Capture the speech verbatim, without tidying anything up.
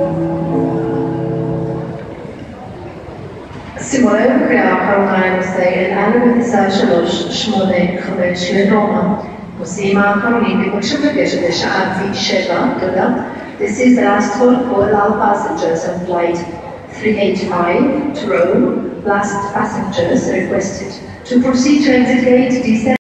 סימולר קריאה אחרונה לנושא אל בטיסה שלוש שמונה חמש לרומא. נוסעים האחרונים מבקשים לגשת לשעה שבע, תודה. This is the last call for all passengers on flight three eighty-five to Rome. Last passengers are requested to proceed to exit gate D seven.